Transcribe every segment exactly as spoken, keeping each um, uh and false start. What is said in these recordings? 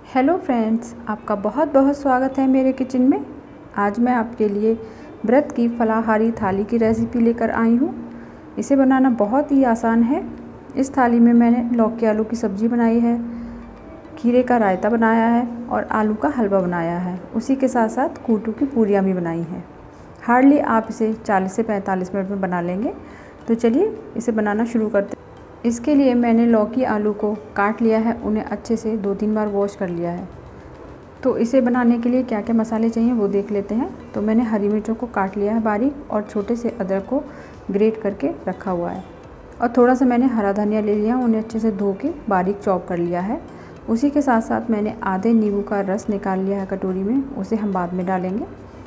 Hello friends, आपका बहुत बहुत स्वागत है मेरे किचन में। आज मैं आपके लिए व्रत की फलाहारी थाली की रेसिपी लेकर आई हूँ। इसे बनाना बहुत ही आसान है। इस थाली में मैंने लौकी आलू की सब्ज़ी बनाई है, खीरे का रायता बनाया है और आलू का हलवा बनाया है। उसी के साथ साथ कूटू की पूरियाँ भी बनाई हैं। हार्डली आप इसे चालीस से पैंतालीस मिनट में बना लेंगे। तो चलिए इसे बनाना शुरू करते हैं। इसके लिए मैंने लौकी आलू को काट लिया है, उन्हें अच्छे से दो तीन बार वॉश कर लिया है। तो इसे बनाने के लिए क्या क्या मसाले चाहिए वो देख लेते हैं। तो मैंने हरी मिर्चों को काट लिया है बारीक और छोटे से अदरक को ग्रेट करके रखा हुआ है। और थोड़ा सा मैंने हरा धनिया ले लिया, उन्हें अच्छे से धो के बारीक चॉप कर लिया है। उसी के साथ साथ मैंने आधे नींबू का रस निकाल लिया है कटोरी में, उसे हम बाद में डालेंगे।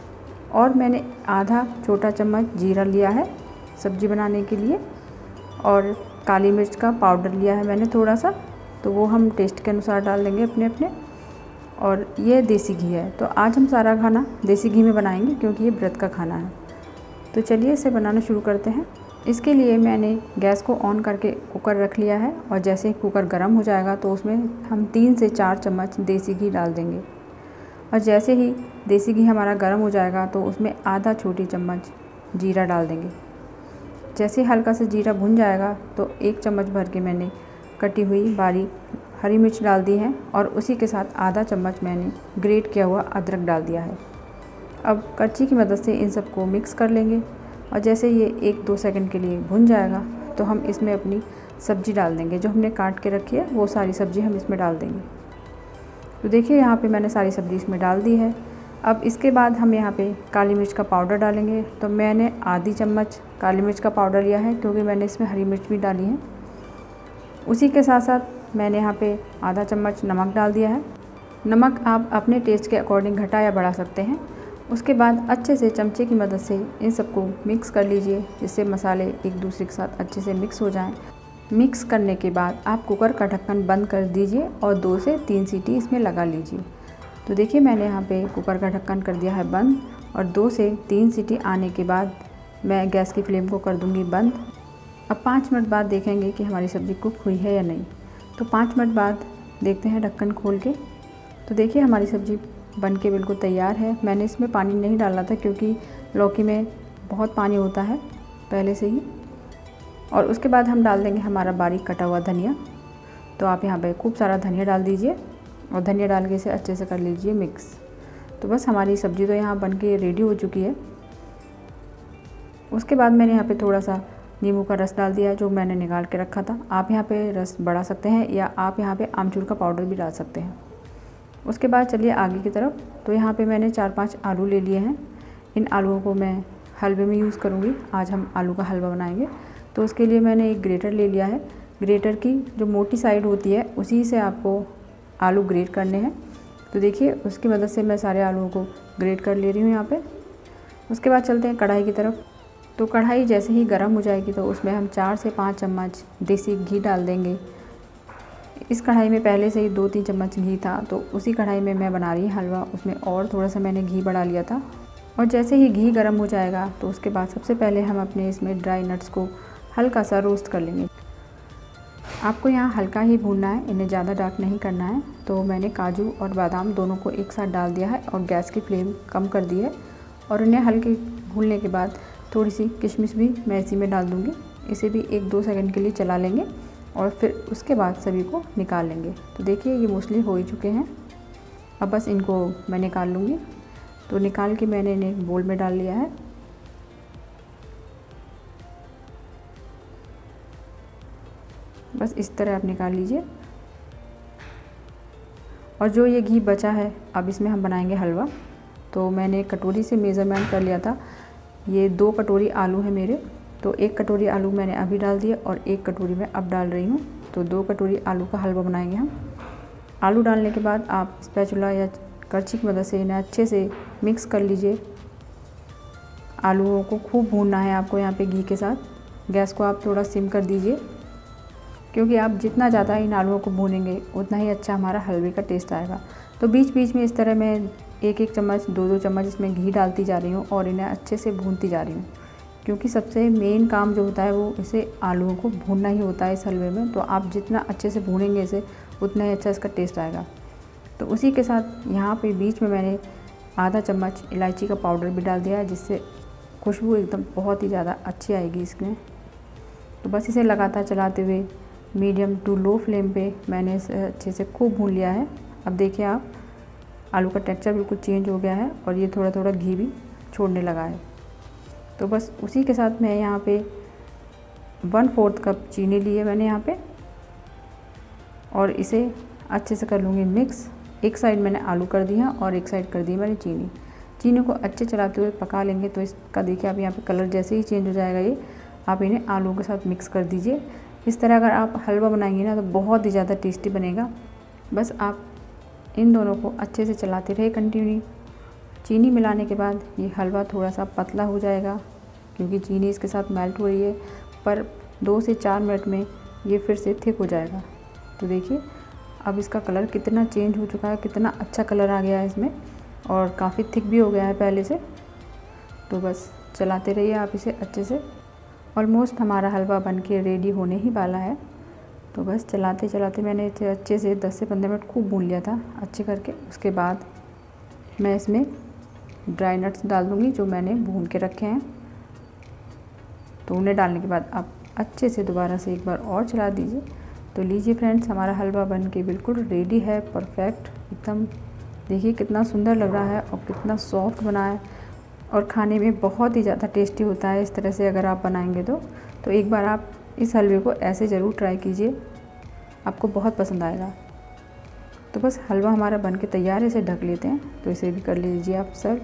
और मैंने आधा छोटा चम्मच जीरा लिया है सब्ज़ी बनाने के लिए, और काली मिर्च का पाउडर लिया है मैंने थोड़ा सा, तो वो हम टेस्ट के अनुसार डाल देंगे अपने अपने। और ये देसी घी है, तो आज हम सारा खाना देसी घी में बनाएंगे क्योंकि ये व्रत का खाना है। तो चलिए इसे बनाना शुरू करते हैं। इसके लिए मैंने गैस को ऑन करके कुकर रख लिया है, और जैसे ही कुकर गर्म हो जाएगा तो उसमें हम तीन से चार चम्मच देसी घी डाल देंगे। और जैसे ही देसी घी हमारा गर्म हो जाएगा तो उसमें आधा छोटी चम्मच जीरा डाल देंगे। जैसे ही हल्का सा जीरा भुन जाएगा तो एक चम्मच भर के मैंने कटी हुई बारीक हरी मिर्च डाल दी है, और उसी के साथ आधा चम्मच मैंने ग्रेट किया हुआ अदरक डाल दिया है। अब करछी की मदद से इन सबको मिक्स कर लेंगे। और जैसे ये एक दो सेकंड के लिए भुन जाएगा तो हम इसमें अपनी सब्ज़ी डाल देंगे। जो हमने काट के रखी है वो सारी सब्ज़ी हम इसमें डाल देंगे। तो देखिए यहाँ पे मैंने सारी सब्ज़ी इसमें डाल दी है। अब इसके बाद हम यहाँ पे काली मिर्च का पाउडर डालेंगे। तो मैंने आधी चम्मच काली मिर्च का पाउडर लिया है क्योंकि मैंने इसमें हरी मिर्च भी डाली है। उसी के साथ साथ मैंने यहाँ पे आधा चम्मच नमक डाल दिया है। नमक आप अपने टेस्ट के अकॉर्डिंग घटा या बढ़ा सकते हैं। उसके बाद अच्छे से चमचे की मदद से इन सबको मिक्स कर लीजिए, जिससे मसाले एक दूसरे के साथ अच्छे से मिक्स हो जाएं। मिक्स करने के बाद आप कुकर का ढक्कन बंद कर दीजिए और दो से तीन सीटी इसमें लगा लीजिए। तो देखिए मैंने यहाँ पे कुकर का ढक्कन कर दिया है बंद, और दो से तीन सीटी आने के बाद मैं गैस की फ्लेम को कर दूँगी बंद। अब पाँच मिनट बाद देखेंगे कि हमारी सब्ज़ी कुक हुई है या नहीं। तो पाँच मिनट बाद देखते हैं ढक्कन खोल के। तो देखिए हमारी सब्ज़ी बन के बिल्कुल तैयार है। मैंने इसमें पानी नहीं डाला था क्योंकि लौकी में बहुत पानी होता है पहले से ही। और उसके बाद हम डाल देंगे हमारा बारीक कटा हुआ धनिया। तो आप यहाँ पे खूब सारा धनिया डाल दीजिए, और धनिया डाल के इसे अच्छे से कर लीजिए मिक्स। तो बस हमारी सब्ज़ी तो यहाँ बन के रेडी हो चुकी है। उसके बाद मैंने यहाँ पे थोड़ा सा नींबू का रस डाल दिया जो मैंने निकाल के रखा था। आप यहाँ पे रस बढ़ा सकते हैं या आप यहाँ पे आमचूर का पाउडर भी डाल सकते हैं। उसके बाद चलिए आगे की तरफ। तो यहाँ पे मैंने चार पांच आलू ले लिए हैं। इन आलूओं को मैं हलवे में यूज़ करूँगी। आज हम आलू का हलवा बनाएंगे। तो उसके लिए मैंने एक ग्रेटर ले लिया है। ग्रेटर की जो मोटी साइड होती है उसी से आपको आलू ग्रेट करने हैं। तो देखिए उसकी मदद से मैं सारे आलूओं को ग्रेट कर ले रही हूँ यहाँ पे। उसके बाद चलते हैं कढ़ाई की तरफ। तो कढ़ाई जैसे ही गर्म हो जाएगी तो उसमें हम चार से पाँच चम्मच देसी घी डाल देंगे। इस कढ़ाई में पहले से ही दो तीन चम्मच घी था, तो उसी कढ़ाई में मैं बना रही हूँ हलवा। उसमें और थोड़ा सा मैंने घी बढ़ा लिया था। और जैसे ही घी गर्म हो जाएगा तो उसके बाद सबसे पहले हम अपने इसमें ड्राई नट्स को हल्का सा रोस्ट कर लेंगे। आपको यहाँ हल्का ही भूनना है, इन्हें ज़्यादा डार्क नहीं करना है। तो मैंने काजू और बादाम दोनों को एक साथ डाल दिया है और गैस की फ्लेम कम कर दी है। और इन्हें हल्के भूनने के बाद थोड़ी सी किशमिश भी मैं इसी में डाल दूँगी। इसे भी एक दो सेकंड के लिए चला लेंगे और फिर उसके बाद सभी को निकाल लेंगे। तो देखिए ये मोस्टली हो ही चुके हैं। अब बस इनको मैं निकाल लूँगी। तो निकाल के मैंने इन्हें एक बोल में डाल लिया है। बस इस तरह आप निकाल लीजिए। और जो ये घी बचा है अब इसमें हम बनाएंगे हलवा। तो मैंने कटोरी से मेज़रमेंट कर लिया था। ये दो कटोरी आलू है मेरे, तो एक कटोरी आलू मैंने अभी डाल दिया और एक कटोरी मैं अब डाल रही हूँ। तो दो कटोरी आलू का हलवा बनाएंगे हम। आलू डालने के बाद आप स्पैचुला या करछी की मदद से इन्हें अच्छे से मिक्स कर लीजिए। आलूओं को खूब भूनना है आपको यहाँ पे घी के साथ। गैस को आप थोड़ा सिम कर दीजिए, क्योंकि आप जितना ज़्यादा इन आलूओं को भूनेंगे उतना ही अच्छा हमारा हलवे का टेस्ट आएगा। तो बीच बीच में इस तरह मैं एक एक चम्मच दो दो चम्मच इसमें घी डालती जा रही हूँ और इन्हें अच्छे से भूनती जा रही हूँ, क्योंकि सबसे मेन काम जो होता है वो इसे आलूओं को भूनना ही होता है इस हलवे में। तो आप जितना अच्छे से भूनेंगे इसे उतना ही अच्छा इसका टेस्ट आएगा। तो उसी के साथ यहाँ पे बीच में मैंने आधा चम्मच इलायची का पाउडर भी डाल दिया है, जिससे खुशबू एकदम बहुत ही ज़्यादा अच्छी आएगी इसमें। तो बस इसे लगातार चलाते हुए मीडियम टू लो फ्लेम पे मैंने इसे अच्छे से खूब भून लिया है। अब देखिए आप, आलू का टेक्सचर बिल्कुल चेंज हो गया है और ये थोड़ा थोड़ा घी भी छोड़ने लगा है। तो बस उसी के साथ मैं यहाँ पे वन फोर्थ कप चीनी ली है मैंने यहाँ पे, और इसे अच्छे से कर लूँगी मिक्स। एक साइड मैंने आलू कर दिया और एक साइड कर दी मैंने चीनी। चीनी को अच्छे चलाते हुए पका लेंगे। तो इसका देखिए आप यहाँ पे कलर जैसे ही चेंज हो जाएगा ये, आप इन्हें आलू के साथ मिक्स कर दीजिए। इस तरह अगर आप हलवा बनाएंगे ना तो बहुत ही ज़्यादा टेस्टी बनेगा। बस आप इन दोनों को अच्छे से चलाते रहे कंटिन्यू। चीनी मिलाने के बाद ये हलवा थोड़ा सा पतला हो जाएगा, क्योंकि चीनी इसके साथ मेल्ट हो रही है, पर दो से चार मिनट में ये फिर से थिक हो जाएगा। तो देखिए अब इसका कलर कितना चेंज हो चुका है, कितना अच्छा कलर आ गया है इसमें, और काफ़ी थिक भी हो गया है पहले से। तो बस चलाते रहिए आप इसे अच्छे से। ऑलमोस्ट हमारा हलवा बन के रेडी होने ही वाला है। तो बस चलाते चलाते मैंने इसे अच्छे से दस से पंद्रह मिनट खूब भून लिया था अच्छे करके। उसके बाद मैं इसमें ड्राई नट्स डाल दूँगी जो मैंने भून के रखे हैं। तो उन्हें डालने के बाद आप अच्छे से दोबारा से एक बार और चला दीजिए। तो लीजिए फ्रेंड्स, हमारा हलवा बन के बिल्कुल रेडी है, परफेक्ट एकदम। देखिए कितना सुंदर लग रहा है और कितना सॉफ्ट बना है, और खाने में बहुत ही ज़्यादा टेस्टी होता है इस तरह से अगर आप बनाएंगे तो। तो एक बार आप इस हलवे को ऐसे ज़रूर ट्राई कीजिए, आपको बहुत पसंद आएगा। तो बस हलवा हमारा बन के तैयार है, इसे ढक लेते हैं। तो इसे भी कर लीजिए आप सर्व।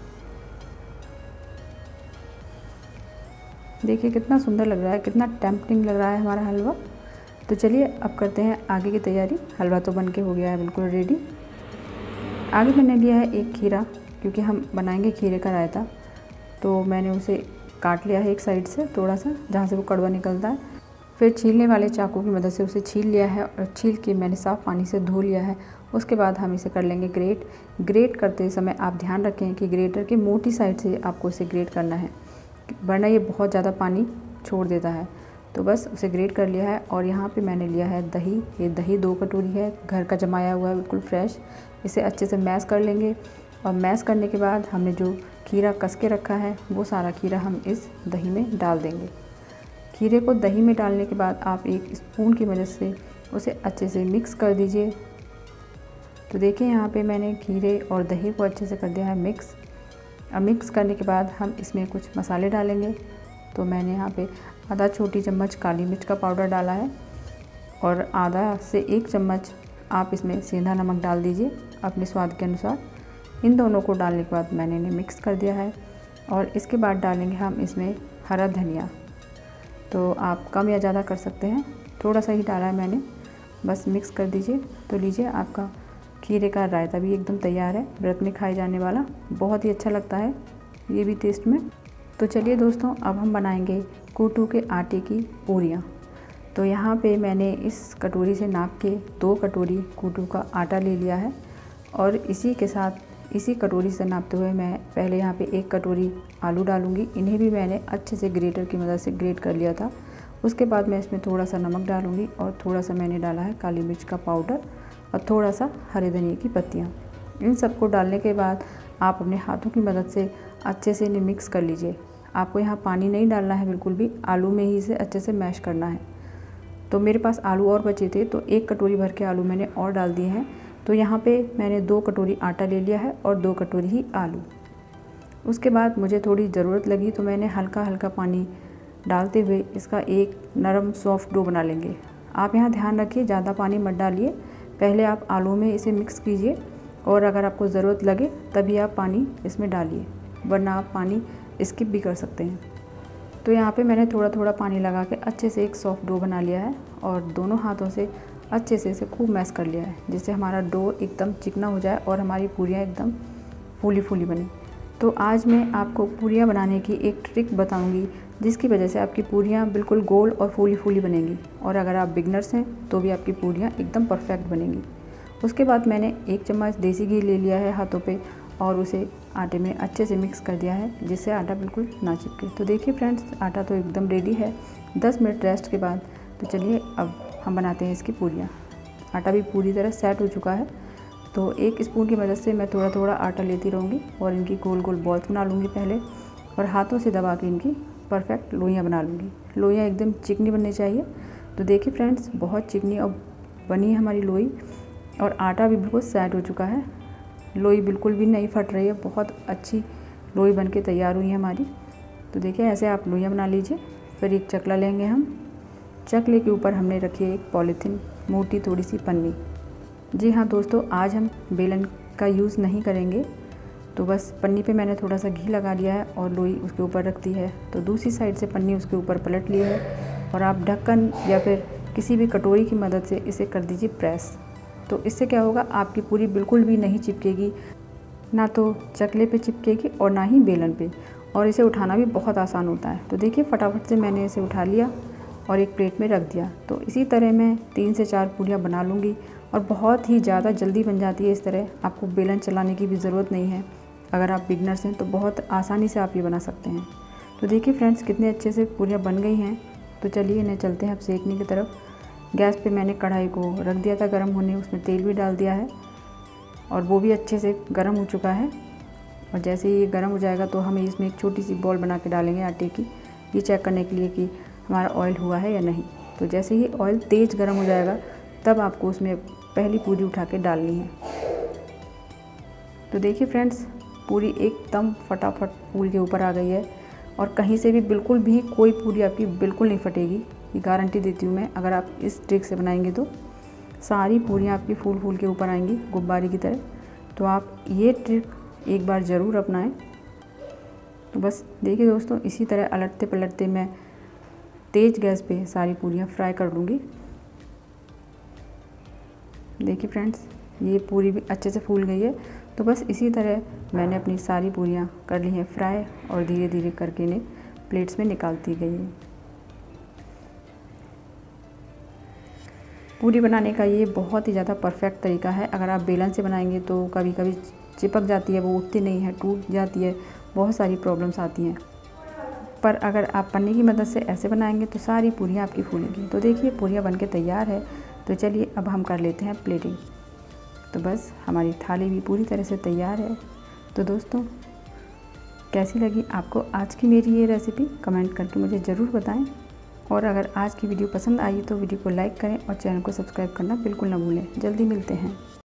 देखिए कितना सुंदर लग रहा है, कितना टेम्पटिंग लग रहा है हमारा हलवा। तो चलिए अब करते हैं आगे की तैयारी। हलवा तो बन के हो गया है बिल्कुल रेडी। आगे मैंने लिया है एक खीरा, क्योंकि हम बनाएंगे खीरे का रायता। तो मैंने उसे काट लिया है एक साइड से थोड़ा सा, जहाँ से वो कड़वा निकलता है। फिर छीलने वाले चाकू की मदद से उसे छील लिया है, और छील के मैंने साफ़ पानी से धो लिया है। उसके बाद हम इसे कर लेंगे ग्रेट। ग्रेट करते समय आप ध्यान रखें कि ग्रेटर की मोटी साइड से आपको इसे ग्रेट करना है, वरना ये बहुत ज़्यादा पानी छोड़ देता है। तो बस उसे ग्रेट कर लिया है। और यहाँ पे मैंने लिया है दही। ये दही दो कटोरी है, घर का जमाया हुआ है बिल्कुल फ्रेश। इसे अच्छे से मैश कर लेंगे, और मैश करने के बाद हमने जो खीरा कस के रखा है वो सारा खीरा हम इस दही में डाल देंगे। खीरे को दही में डालने के बाद आप एक स्पून की मदद से उसे अच्छे से मिक्स कर दीजिए। तो देखिए यहाँ पे मैंने खीरे और दही को अच्छे से कर दिया है मिक्स। अब मिक्स करने के बाद हम इसमें कुछ मसाले डालेंगे। तो मैंने यहाँ पे आधा छोटी चम्मच काली मिर्च का पाउडर डाला है, और आधा से एक चम्मच आप इसमें सेंधा नमक डाल दीजिए अपने स्वाद के अनुसार। इन दोनों को डालने के बाद मैंने इन्हें मिक्स कर दिया है, और इसके बाद डालेंगे हम इसमें हरा धनिया। तो आप कम या ज़्यादा कर सकते हैं, थोड़ा सा ही डाला है मैंने। बस मिक्स कर दीजिए। तो लीजिए आपका खीरे का रायता भी एकदम तैयार है, व्रत में खाए जाने वाला। बहुत ही अच्छा लगता है ये भी टेस्ट में। तो चलिए दोस्तों, अब हम बनाएंगे कूटू के आटे की पूरियाँ। तो यहाँ पे मैंने इस कटोरी से नाप के दो कटोरी कूटू का आटा ले लिया है, और इसी के साथ इसी कटोरी से नापते हुए मैं पहले यहाँ पे एक कटोरी आलू डालूँगी। इन्हें भी मैंने अच्छे से ग्रेटर की मदद से ग्रेट कर लिया था। उसके बाद मैं इसमें थोड़ा सा नमक डालूँगी, और थोड़ा सा मैंने डाला है काली मिर्च का पाउडर, और थोड़ा सा हरे धनिया की पत्तियाँ। इन सबको डालने के बाद आप अपने हाथों की मदद से अच्छे से इन्हें मिक्स कर लीजिए। आपको यहाँ पानी नहीं डालना है बिल्कुल भी, आलू में ही इसे अच्छे से मैश करना है। तो मेरे पास आलू और बचे थे, तो एक कटोरी भर के आलू मैंने और डाल दिए हैं। तो यहाँ पे मैंने दो कटोरी आटा ले लिया है और दो कटोरी ही आलू। उसके बाद मुझे थोड़ी ज़रूरत लगी तो मैंने हल्का हल्का पानी डालते हुए इसका एक नरम सॉफ्ट डो बना लेंगे। आप यहाँ ध्यान रखिए, ज़्यादा पानी मत डालिए। पहले आप आलू में इसे मिक्स कीजिए, और अगर आपको ज़रूरत लगे तभी आप पानी इसमें डालिए, वरना आप पानी स्किप भी कर सकते हैं। तो यहाँ पे मैंने थोड़ा थोड़ा पानी लगा के अच्छे से एक सॉफ्ट डो बना लिया है, और दोनों हाथों से अच्छे से इसे खूब मैश कर लिया है, जिससे हमारा डो एकदम चिकना हो जाए और हमारी पूरियाँ एकदम फूली फूली बने। तो आज मैं आपको पूरियाँ बनाने की एक ट्रिक बताऊंगी, जिसकी वजह से आपकी पूरियाँ बिल्कुल गोल और फूली फूली बनेंगी, और अगर आप बिगनर्स हैं तो भी आपकी पूरियाँ एकदम परफेक्ट बनेंगी। उसके बाद मैंने एक चम्मच देसी घी ले लिया है हाथों पे, और उसे आटे में अच्छे से मिक्स कर दिया है, जिससे आटा बिल्कुल ना चिपके। तो देखिए फ्रेंड्स, आटा तो एकदम रेडी है दस मिनट रेस्ट के बाद। तो चलिए अब हम बनाते हैं इसकी पूरियाँ। आटा भी पूरी तरह सेट हो चुका है। तो एक स्पून की मदद से मैं थोड़ा थोड़ा आटा लेती रहूँगी और इनकी गोल गोल बॉल्स बना लूँगी पहले, और हाथों से दबा के इनकी परफेक्ट लोइयाँ बना लूँगी। लोइयाँ एकदम चिकनी बननी चाहिए। तो देखिए फ्रेंड्स, बहुत चिकनी और बनी है हमारी लोई, और आटा भी बिल्कुल सेट हो चुका है। लोई बिल्कुल भी नहीं फट रही है, बहुत अच्छी लोई बन के तैयार हुई है हमारी। तो देखिए ऐसे आप लोइयाँ बना लीजिए। फिर एक चकला लेंगे हम। चकले के ऊपर हमने रखी है एक पॉलीथीन मोटी थोड़ी सी पन्नी। जी हाँ दोस्तों, आज हम बेलन का यूज़ नहीं करेंगे। तो बस पन्नी पे मैंने थोड़ा सा घी लगा लिया है और लोई उसके ऊपर रख दी है। तो दूसरी साइड से पन्नी उसके ऊपर पलट ली है, और आप ढक्कन या फिर किसी भी कटोरी की मदद से इसे कर दीजिए प्रेस। तो इससे क्या होगा, आपकी पूरी बिल्कुल भी नहीं चिपकेगी, ना तो चकले पे चिपकेगी और ना ही बेलन पे, और इसे उठाना भी बहुत आसान होता है। तो देखिए फटाफट से मैंने इसे उठा लिया और एक प्लेट में रख दिया। तो इसी तरह मैं तीन से चार पूरियाँ बना लूँगी, और बहुत ही ज़्यादा जल्दी बन जाती है इस तरह। आपको बेलन चलाने की भी ज़रूरत नहीं है। अगर आप बिगनर्स हैं तो बहुत आसानी से आप ये बना सकते हैं। तो देखिए फ्रेंड्स, कितने अच्छे से पूरियाँ बन गई हैं। तो चलिए इन्हें चलते हैं अब सेकने की तरफ। गैस पे मैंने कढ़ाई को रख दिया था गर्म होने, उसमें तेल भी डाल दिया है, और वो भी अच्छे से गर्म हो चुका है। और जैसे ही ये गर्म हो जाएगा तो हम इसमें एक छोटी सी बॉल बना के डालेंगे आटे की, ये चेक करने के लिए कि हमारा ऑयल हुआ है या नहीं। तो जैसे ही ऑयल तेज़ गर्म हो जाएगा तब आपको उसमें पहली पूरी उठा के डालनी है। तो देखिए फ्रेंड्स, पूरी एकदम फटाफट फूल के ऊपर आ गई है, और कहीं से भी बिल्कुल भी कोई पूरी आपकी बिल्कुल नहीं फटेगी, ये गारंटी देती हूँ मैं। अगर आप इस ट्रिक से बनाएंगे तो सारी पूरियाँ आपकी फूल फूल के ऊपर आएंगी गुब्बारे की तरह। तो आप ये ट्रिक एक बार ज़रूर अपनाएं। तो बस देखिए दोस्तों, इसी तरह अलटते पलटते मैं तेज़ गैस पे सारी पूरियाँ फ्राई कर लूँगी। देखिए फ्रेंड्स, ये पूरी भी अच्छे से फूल गई है। तो बस इसी तरह मैंने अपनी सारी पूरियाँ कर ली हैं फ्राई, और धीरे धीरे करके इन्हें प्लेट्स में निकालती गई हूँ। पूरी बनाने का ये बहुत ही ज़्यादा परफेक्ट तरीका है। अगर आप बेलन से बनाएंगे तो कभी कभी चिपक जाती है, वो उठती नहीं है, टूट जाती है, बहुत सारी प्रॉब्लम्स आती हैं। पर अगर आप पन्नी की मदद से ऐसे बनाएंगे तो सारी पूरियाँ आपकी फूलेंगी। तो देखिए पूरियाँ बनके तैयार है। तो चलिए अब हम कर लेते हैं प्लेटिंग। तो बस हमारी थाली भी पूरी तरह से तैयार है। तो दोस्तों, कैसी लगी आपको आज की मेरी ये रेसिपी, कमेंट करके मुझे ज़रूर बताएं। और अगर आज की वीडियो पसंद आई तो वीडियो को लाइक करें और चैनल को सब्सक्राइब करना बिल्कुल ना भूलें। जल्दी मिलते हैं।